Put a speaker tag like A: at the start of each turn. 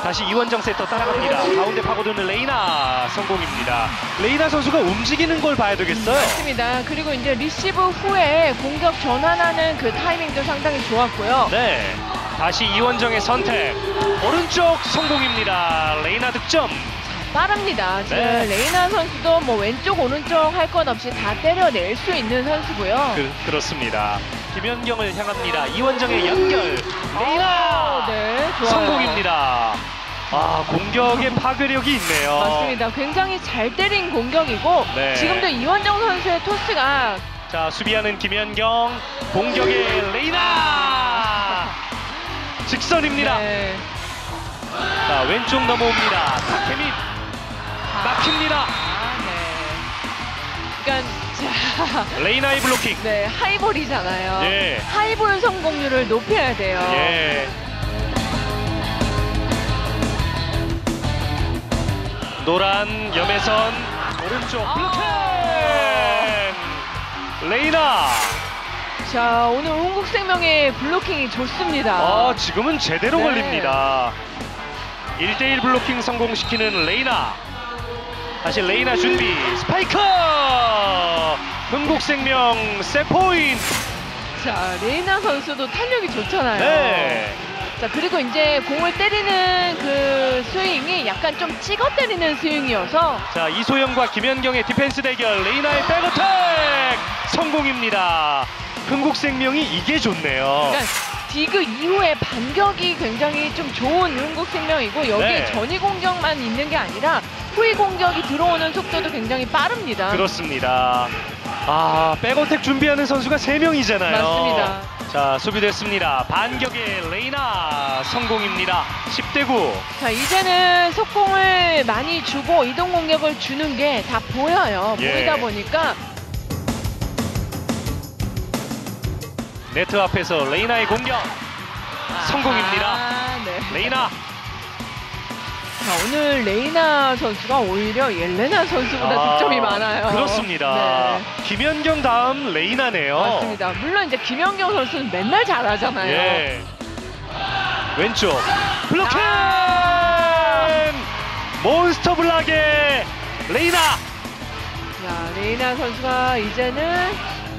A: 다시 이원정 세터 따라갑니다. 가운데 파고드는 레이나 성공입니다. 레이나 선수가 움직이는 걸 봐야 되겠어요.
B: 맞습니다. 그리고 이제 리시브 후에 공격 전환하는 그 타이밍도 상당히 좋았고요.
A: 네, 다시 이원정의 선택. 오른쪽 성공입니다. 레이나 득점.
B: 빠릅니다. 지금
A: 네.
B: 레이나 선수도 뭐 왼쪽 오른쪽 할 것 없이 다 때려낼 수 있는 선수고요.
A: 그렇습니다. 김연경을 향합니다. 이원정의 연결. 레이나
B: 네, 좋아요.
A: 성공입니다. 아, 공격의 파괴력이 있네요.
B: 맞습니다. 굉장히 잘 때린 공격이고
A: 네.
B: 지금도 이원정 선수의 토스가
A: 자, 수비하는 김연경, 공격의 레이나 직선입니다.
B: 네.
A: 자, 왼쪽 넘어옵니다. 박혜민 막힙니다.
B: 네. 그러니까 자,
A: 레이나의 블로킹.
B: 네, 하이볼이잖아요.
A: 예.
B: 하이볼 성공률을 높여야 돼요.
A: 예. 노란 염혜선 오른쪽 블로킹. 레이나.
B: 자, 오늘 흥국생명의 블로킹이 좋습니다.
A: 지금은 제대로
B: 네.
A: 걸립니다. 1대1 블로킹 성공시키는 레이나. 다시 레이나 준비. 스파이크! 흥국생명 세포인트.
B: 자, 레이나 선수도 탄력이 좋잖아요.
A: 네.
B: 자, 그리고 이제 공을 때리는 그 스윙이 약간 좀 찍어 때리는 스윙이어서
A: 자, 이소영과 김연경의 디펜스 대결. 레이나의 백어택 성공입니다. 흥국생명이 이게 좋네요.
B: 그러니까 디그 이후에 반격이 굉장히 좀 좋은 흥국생명이고 여기에
A: 네.
B: 전위 공격만 있는 게 아니라 후위 공격이 들어오는 속도도 굉장히 빠릅니다.
A: 그렇습니다. 아, 백어택 준비하는 선수가 3명이잖아요.
B: 맞습니다.
A: 자, 수비됐습니다. 반격의 레이나 성공입니다. 10대9.
B: 자, 이제는 속공을 많이 주고 이동 공격을 주는 게 다 보여요.
A: 예.
B: 보이다 보니까
A: 네트 앞에서 레이나의 공격 성공입니다.
B: 네.
A: 레이나.
B: 자, 오늘 레이나 선수가 오히려 옐레나 선수보다 득점이 많아요.
A: 그렇습니다.
B: 네.
A: 김연경 다음 레이나네요.
B: 맞습니다. 물론 이제 김연경 선수는 맨날 잘하잖아요.
A: 예. 왼쪽 블로킹. 몬스터 블락의 레이나.
B: 자, 레이나 선수가 이제는